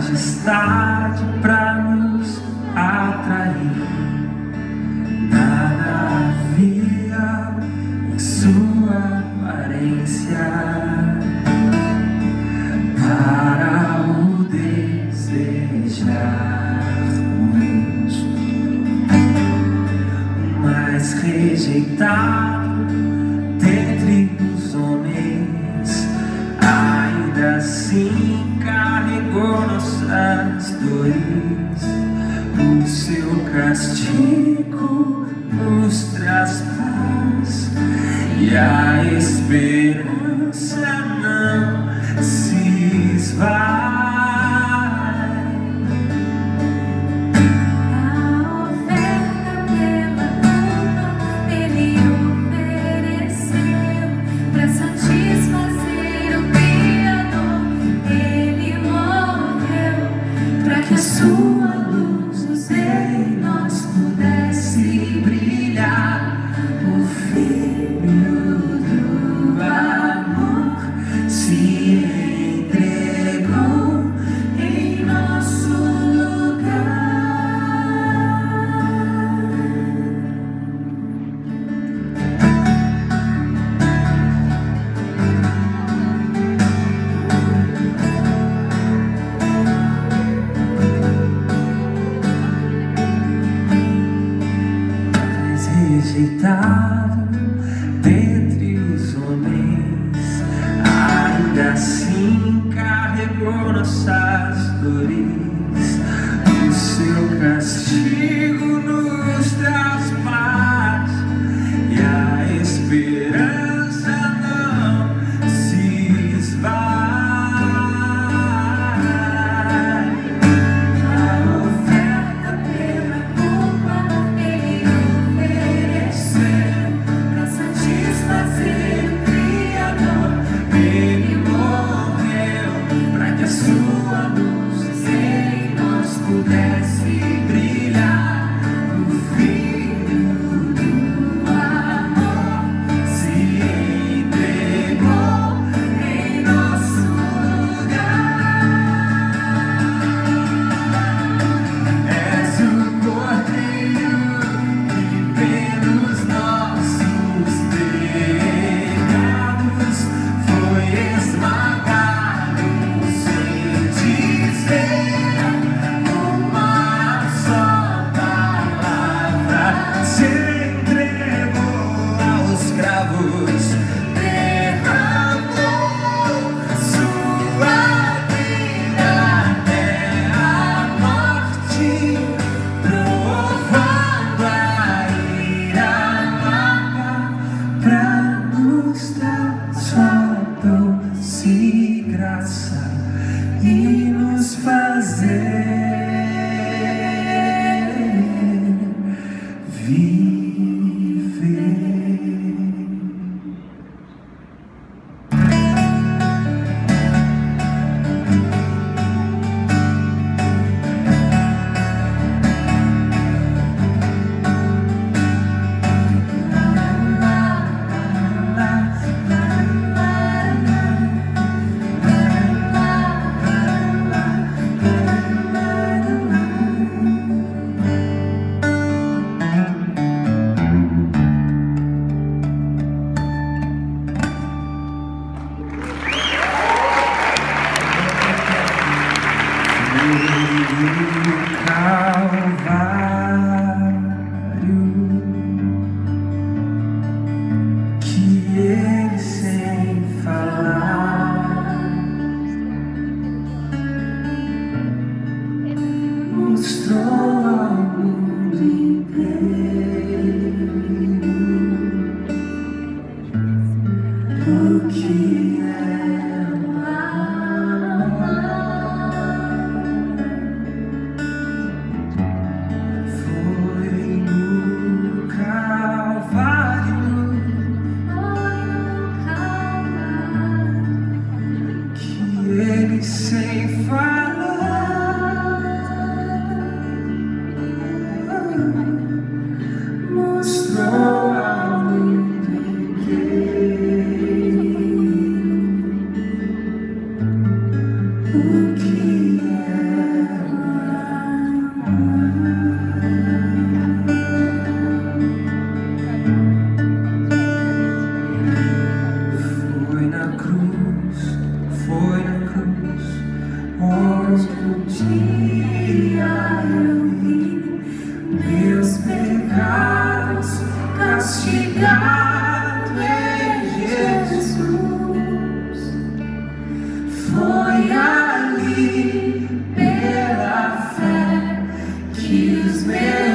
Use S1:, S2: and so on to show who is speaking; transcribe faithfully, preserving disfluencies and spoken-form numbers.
S1: majestade pra nos atrair. Nada havia em sua aparência para o desejarmos, mas rejeitado dentre os homens, ainda assim carregou nossas dores. O seu castigo nos traz paz e a esperança não se esvai. Sua luz nos dê e nós pudesse brilhar. O Filho do amor se entregou em nosso rejeitado dentre os homens, ainda assim carregou nossas dores. O seu castigo nos traz paz e a esperança não se esvai. Sua luz em nós pudesse brilhar. O Filho do amor se entregou em nosso lugar. És o Cordeiro que pelos nossos pecados foi esmagado. E nos fazer viver. Calvário, que ele sem falar mostrou ao mundo inteiro o que é sem falar e os meus